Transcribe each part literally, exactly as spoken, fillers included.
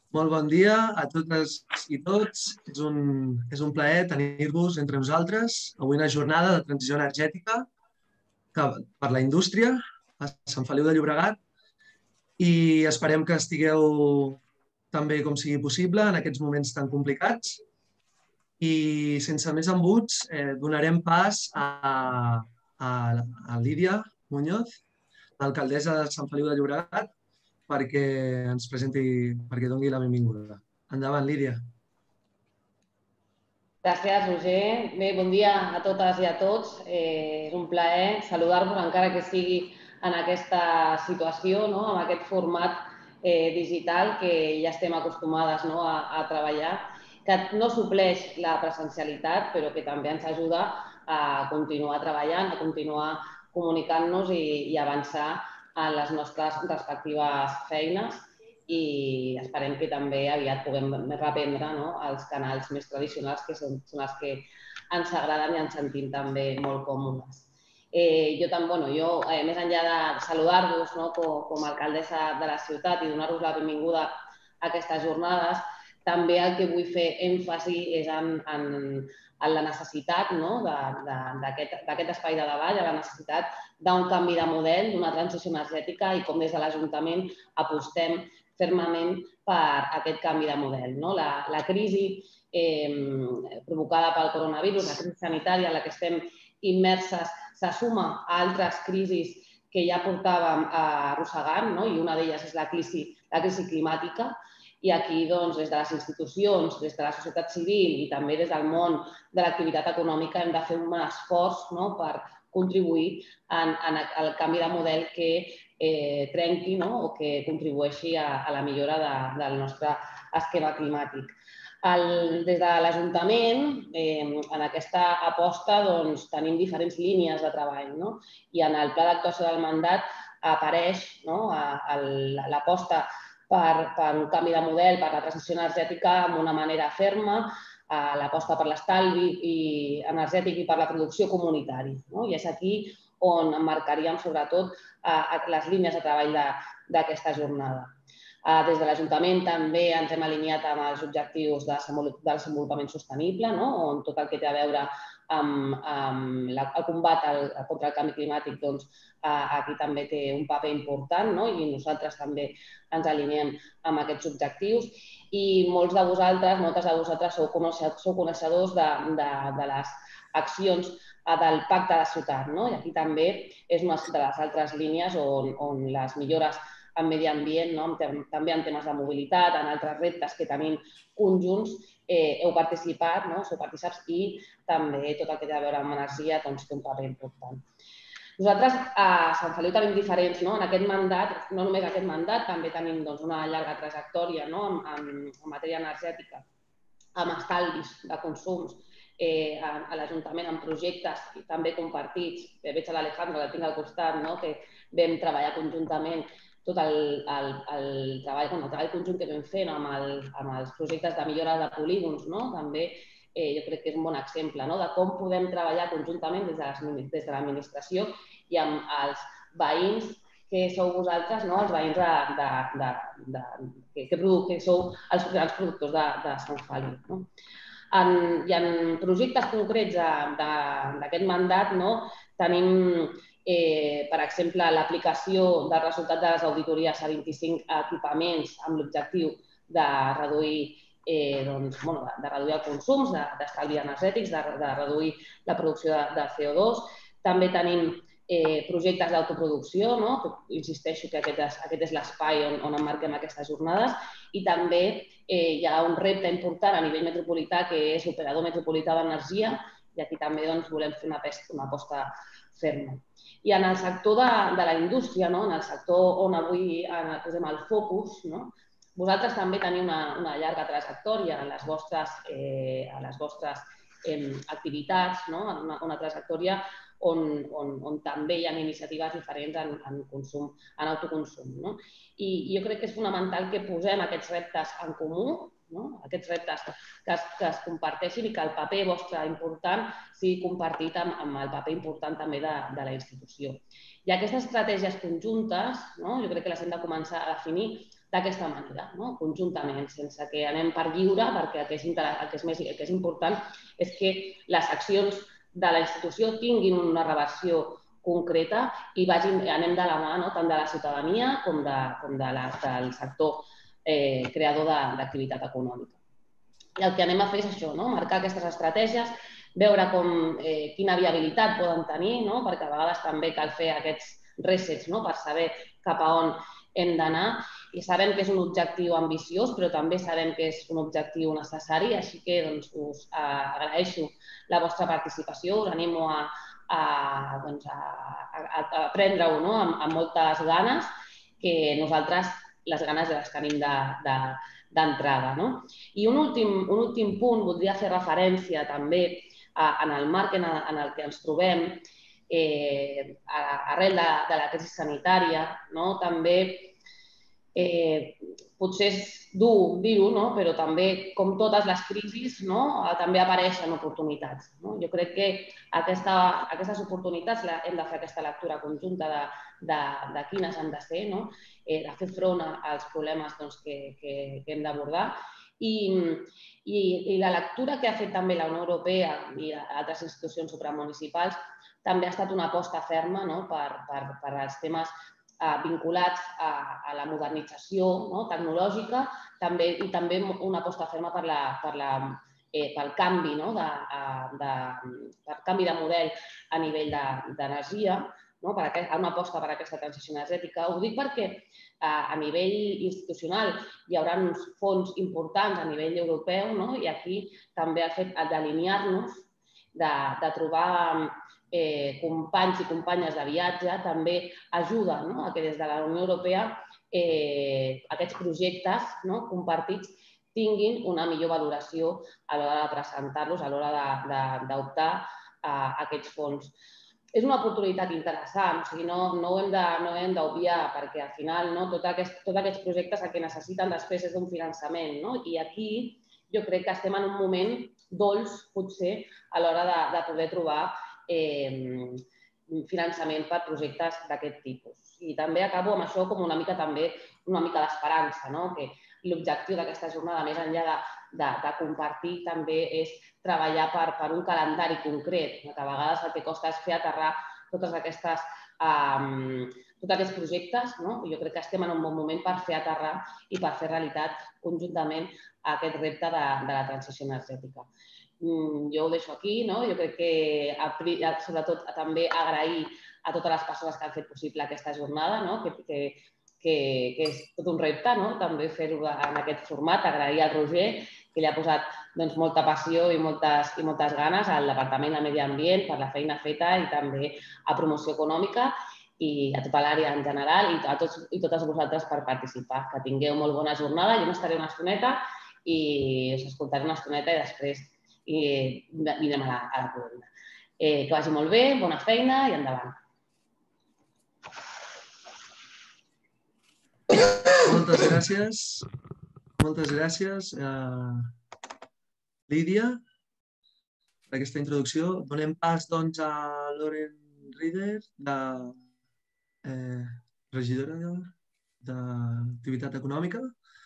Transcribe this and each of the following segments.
Molt bon dia a totes i tots. És un, és un plaer tenir-vos entre nosaltres. Avui una jornada de transició energètica que, per la indústria a Sant Feliu de Llobregat i esperem que estigueu tan bé com sigui possible en aquests moments tan complicats. I sense més embuts, eh, donarem pas a, a, a Lídia Muñoz, l'alcaldessa de Sant Feliu de Llobregat, perquè ens presenti, perquè doni la benvinguda. Endavant, Lídia. Gràcies, Roger. Bé, bon dia a totes i a tots. Eh, és un plaer saludar-vos, encara que sigui en aquesta situació, no? En aquest format eh, digital que ja estem acostumades, no? a, a treballar, que no supleix la presencialitat, però que també ens ajuda a continuar treballant, a continuar comunicant-nos i, i avançar en les nostres respectives feines. I esperem que també aviat puguem reprendre, no? els canals més tradicionals, que són, són els que ens agraden i ens sentim també molt còmodes. Eh, jo, tam, bueno, jo eh, més enllà de saludar-vos, no? com, com a alcaldessa de la ciutat i donar-vos la benvinguda a aquestes jornades, també el que vull fer èmfasi és en, en, en la necessitat, no? d'aquest espai de debat, la necessitat d'un canvi de model, d'una transició energètica i com des de l'Ajuntament apostem fermament per aquest canvi de model. No? La, la crisi eh, provocada pel coronavirus, la crisi sanitària en la que estem immerses, se suma a altres crisis que ja portàvem arrossegant, no? I una d'elles és la crisi, la crisi climàtica. I aquí, doncs, des de les institucions, des de la societat civil i també des del món de l'activitat econòmica hem de fer un esforç, no? per contribuir en, en el canvi de model que eh, trenqui, no? o que contribueixi a, a la millora de, del nostre esquema climàtic. El, des de l'Ajuntament, eh, en aquesta aposta, doncs, tenim diferents línies de treball, no? I en el pla d'actuació del mandat apareix, no? l'aposta per, per un canvi de model, per la transició energètica amb una manera ferma, l'aposta per l'estalvi energètic i per la producció comunitària. No? I és aquí on emmarcaríem sobretot les línies de treball d'aquesta jornada. Des de l'Ajuntament també ens hem alineat amb els objectius de desenvolupament sostenible, no? On tot el que té a veure amb, amb la, el combat al, contra el canvi climàtic, doncs, aquí també té un paper important, no? I nosaltres també ens alineem amb aquests objectius. I molts de vosaltres, moltes de vosaltres sou coneixedors, sou coneixedors de, de, de les accions del Pacte de Ciutat, no? I aquí també és una de les altres línies on, on les millores en medi ambient, no? També en temes de mobilitat, en altres reptes que tenim conjunts, eh, heu participat, no? Sou partícips i també tot el que té a veure amb energia doncs, té un paper important. Nosaltres a Sant Feliu tenim diferents, no? En aquest mandat, no només aquest mandat, també tenim doncs, una llarga trajectòria, no? en, en, en matèria energètica, amb estalvis de consums, eh, a, a l'Ajuntament amb projectes també compartits. Veig a l'Alejandro, la tinc al costat, no? Que vam treballar conjuntament tot el, el, el, treball, bueno, el treball conjunt que vam fer, no? amb, el, amb els projectes de millora de polígons, no? També eh, jo crec que és un bon exemple, no? De com podem treballar conjuntament des de l'administració i amb els veïns que sou vosaltres, no? Els veïns de, de, de, de, que, que, que sou els grans productors de, de Sant Feliu. No? En, I en projectes concrets d'aquest mandat, no? Tenim Eh, per exemple, l'aplicació del resultat de les auditories a vint-i-cinc equipaments amb l'objectiu de reduir, eh, doncs, bueno, de, de reduir els consums, d'estalvi energètics, de, de reduir la producció de, de C O dos. També tenim eh, projectes d'autoproducció, no? Insisteixo que aquest és, aquest és l'espai on, on emmarquem aquestes jornades. I també eh, hi ha un repte important a nivell metropolità que és l'operador metropolità d'energia i aquí també doncs, volem fer una, una aposta ferma. I en el sector de, de la indústria, no? En el sector on avui posem el focus, no? Vosaltres també teniu una, una llarga trajectòria en les vostres, eh, a les vostres eh, activitats, no? Una, una trajectòria on, on, on també hi ha iniciatives diferents en, en, consum, en autoconsum. No? I jo crec que és fonamental que posem aquests reptes en comú, no? Aquests reptes que es, que es comparteixin i que el paper vostre important sigui compartit amb, amb el paper important també de, de la institució. I aquestes estratègies conjuntes, no? Jo crec que les hem de començar a definir d'aquesta manera, conjuntament, sense que anem per lliure, perquè el que és important és que les accions de la institució tinguin una reversió concreta i anem de la mà tant de la ciutadania com del sector creador d'activitat econòmica. I el que anem a fer és això, marcar aquestes estratègies, veure quina viabilitat poden tenir, perquè a vegades també cal fer aquests resets per saber cap a on hem d'anar. I sabem que és un objectiu ambiciós, però també sabem que és un objectiu necessari, així que us agraeixo la vostra participació, us animo a prendre-ho amb moltes ganes, que nosaltres les ganes ja les tenim d'entrada. I un últim punt, voldria fer referència també en el marc en el que ens trobem, arrel de la crisi sanitària, també potser és dur dir-ho, però també, com totes les crisis, també apareixen oportunitats. Jo crec que aquestes oportunitats hem de fer aquesta lectura conjunta de quines han de ser, de fer front als problemes que hem d'abordar. I la lectura que ha fet també la Unió Europea i altres institucions supramunicipals també ha estat una aposta ferma per als temes vinculats a la modernització tecnològica i també una aposta ferma pel canvi de model a nivell d'energia, una aposta per aquesta transició energètica. Ho dic perquè a nivell institucional hi haurà uns fons importants a nivell europeu i aquí també el fet d'alinear-nos, de trobar companys i companyes de viatge també ajuda a que des de la Unió Europea aquests projectes compartits tinguin una millor valoració a l'hora de presentar-los, a l'hora d'optar a aquests fons. És una oportunitat interessant, no ho hem d'obviar perquè al final tots aquests projectes el que necessiten després és un finançament i aquí jo crec que estem en un moment dolç potser a l'hora de poder trobar finançament per projectes d'aquest tipus. I també acabo amb això com una mica també una mica d'esperança, que l'objectiu d'aquesta jornada, més enllà de compartir, també és treballar per un calendari concret, que a vegades el que costa és fer aterrar tots aquests projectes. Jo crec que estem en un bon moment per fer aterrar i per fer realitat conjuntament aquest repte de la transició energètica. Jo ho deixo aquí. Jo crec que, sobretot, també agrair a totes les persones que han fet possible aquesta jornada, que és tot un repte també fer-ho en aquest format. Agrair al Roger, que li ha posat molta passió i moltes ganes, al Departament de Medi Ambient per la feina feta i també a Promoció Econòmica i a tota l'àrea en general i a tots i totes vosaltres per participar. Que tingueu molt bona jornada. Jo m'estaré una estoneta i us escoltaré una estoneta i després anirem a la columna. Que vagi molt bé, bona feina i endavant. Moltes gràcies. Moltes gràcies, Lídia, per aquesta introducció. Donem pas, doncs, a Lauren Rieder, regidora d'Activitat Econòmica.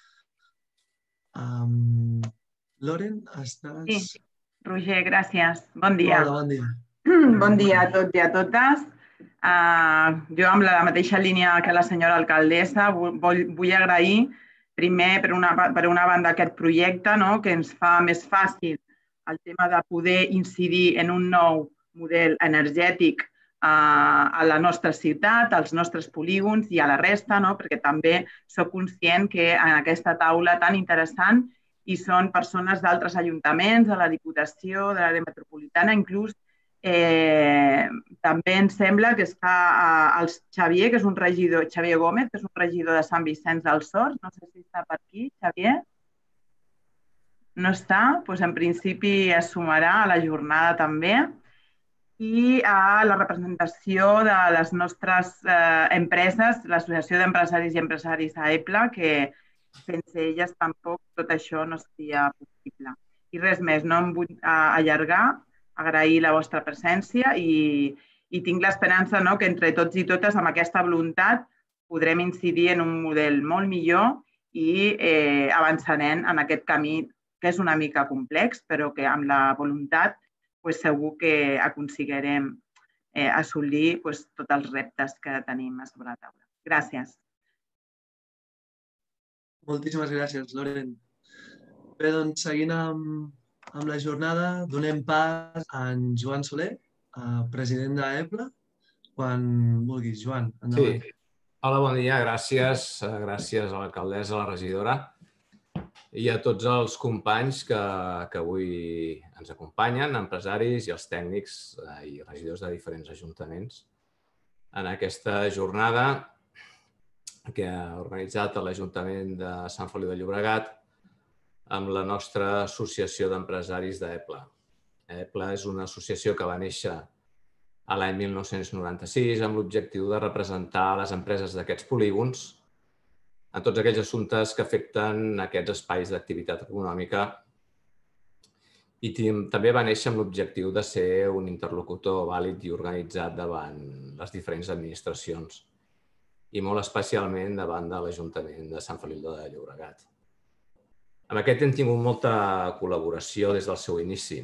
Lauren, estàs... Sí, Roger, gràcies. Bon dia. Hola, bon dia. Bon dia a tots i a totes. Jo, amb la mateixa línia que la senyora alcaldessa, vull agrair primer, per una banda, aquest projecte que ens fa més fàcil el tema de poder incidir en un nou model energètic a la nostra ciutat, als nostres polígons i a la resta, perquè també soc conscient que en aquesta taula tan interessant hi són persones d'altres ajuntaments, de la Diputació, de l'àrea metropolitana, inclús també em sembla que està el Xavier, que és un regidor, Xavier Gómez, que és un regidor de Sant Vicenç dels Horts. No sé si està per aquí, Xavier. No està? Doncs en principi es sumarà a la jornada també. I a la representació de les nostres empreses, l'Associació d'Empresaris i Empresaris A E P L A, que sense elles tampoc tot això no seria possible. I res més, no em vull allargar, agrair la vostra presència i tinc l'esperança que entre tots i totes amb aquesta voluntat podrem incidir en un model molt millor i eh, avançarem en aquest camí que és una mica complex, però que amb la voluntat pues, segur que aconseguirem eh, assolir pues, tots els reptes que tenim a sobre la taula. Gràcies. Moltíssimes gràcies, Loren. Bé, doncs, seguint amb, amb la jornada, donem pas a en Joan Soler, president d'Epla. Quan vulguis, Joan, endavant. Sí. Hola, bon dia. Gràcies. Gràcies a l'alcaldessa, a la regidora i a tots els companys que, que avui ens acompanyen, empresaris i els tècnics i regidors de diferents ajuntaments en aquesta jornada que ha organitzat l'Ajuntament de Sant Feliu de Llobregat amb la nostra associació d'empresaris d'Epla. Epla és una associació que va néixer a l'any mil nou-cents noranta-sis amb l'objectiu de representar les empreses d'aquests polígons en tots aquells assumptes que afecten aquests espais d'activitat econòmica i també va néixer amb l'objectiu de ser un interlocutor vàlid i organitzat davant les diferents administracions i molt especialment davant de l'Ajuntament de Sant Feliu de Llobregat. Amb aquest hem tingut molta col·laboració des del seu inici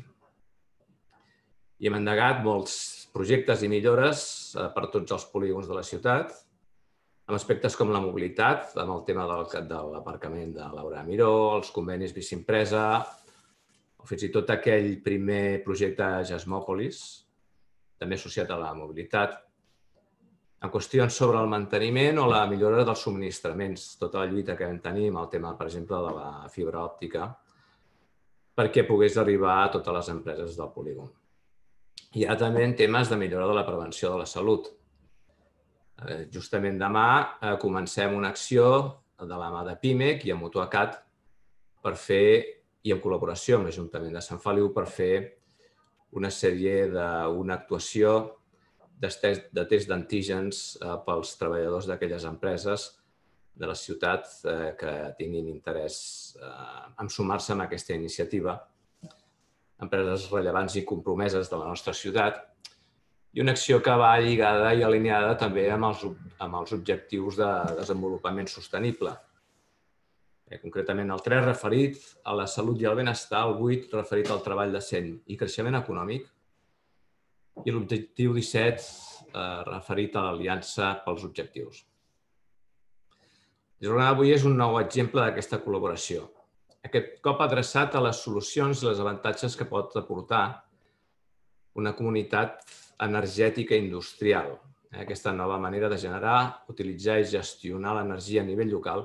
i hem endegat molts projectes i millores per tots els polígons de la ciutat, amb aspectes com la mobilitat, amb el tema de l'aparcament de Laura Miró, els convenis biciempresa, o fins i tot aquell primer projecte Jasmòpolis, també associat a la mobilitat, en qüestions sobre el manteniment o la millora dels subministraments, tota la lluita que vam tenir amb el tema, per exemple, de la fibra òptica, perquè pogués arribar a totes les empreses del polígon. Hi ha també temes de millora de la prevenció de la salut. Justament demà comencem una acció de la mà de Pimec i amb Mutuacat per fer, i en col·laboració amb l'Ajuntament de Sant Feliu, per fer una sèrie d'una actuació de test d'antígens pels treballadors d'aquelles empreses de la ciutat que tinguin interès en sumar-se a aquesta iniciativa, empreses rellevants i compromeses de la nostra ciutat, i una acció que va lligada i alineada també amb els objectius de desenvolupament sostenible. Concretament el tres referit a la salut i al benestar, el vuit referit al treball decent i creixement econòmic i l'objectiu disset referit a l'Aliança pels Objectius. La jornada d'avui és un nou exemple d'aquesta col·laboració, aquest cop adreçat a les solucions i els avantatges que pot aportar una comunitat energètica industrial, aquesta nova manera de generar, utilitzar i gestionar l'energia a nivell local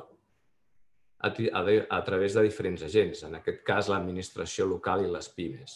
a través de diferents agents, en aquest cas l'administració local i les pimes.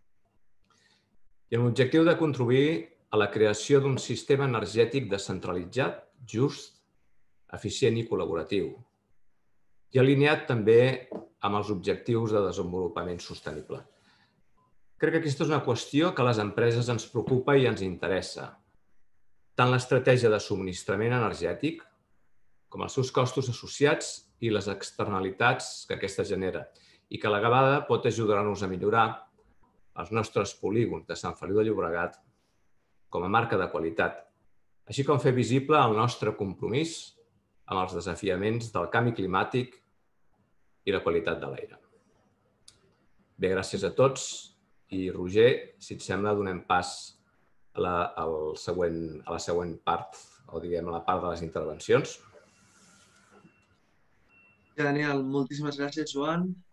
I amb l'objectiu de contribuir a la creació d'un sistema energètic descentralitzat, just, eficient i col·laboratiu, i alineat també amb els objectius de desenvolupament sostenible. Crec que aquesta és una qüestió que a les empreses ens preocupa i ens interessa, tant l'estratègia de subministrament energètic com els seus costos associats i les externalitats que aquesta genera i que a la vegada pot ajudar-nos a millorar els nostres polígons de Sant Feliu de Llobregat com a marca de qualitat, així com fer visible el nostre compromís amb els desafiaments del canvi climàtic i la qualitat de l'aire. Bé, gràcies a tots. I, Roger, si et sembla, donem pas a la, al següent, a la següent part, o diguem a la part de les intervencions. Daniel, moltíssimes gràcies, Joan.